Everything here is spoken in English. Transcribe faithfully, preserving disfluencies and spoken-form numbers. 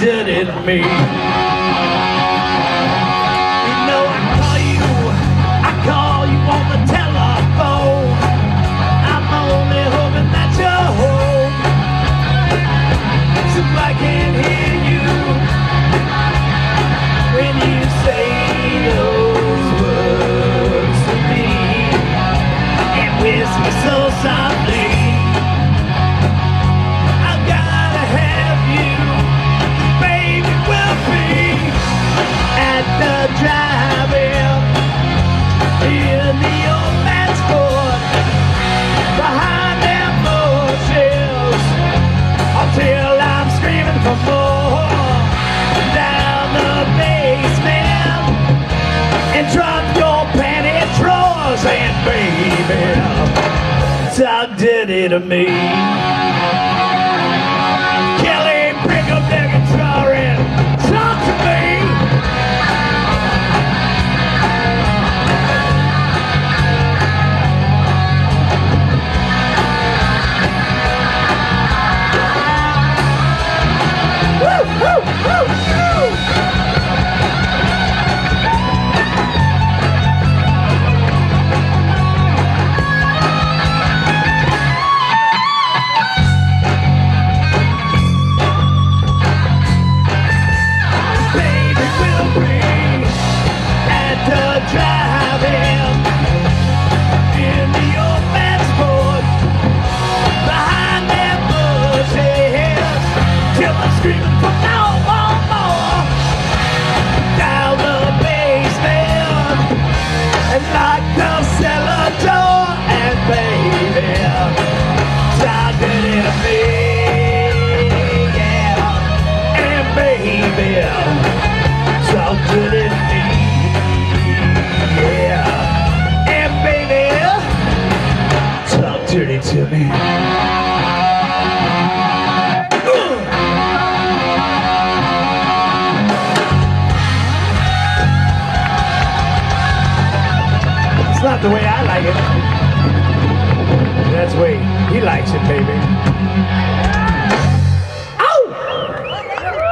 dirty to me. You know I call you, I call you on the telephone. I'm only hoping that you're home, so I can hear you when you say those words to me and whisper so softly. Till I'm screaming for more down the basement and drop your panty drawers and baby, talk dirty to me. Kelly, pick up the guitar and talk to me. Dirty to me. It's not the way I like it. That's the way he likes it, baby.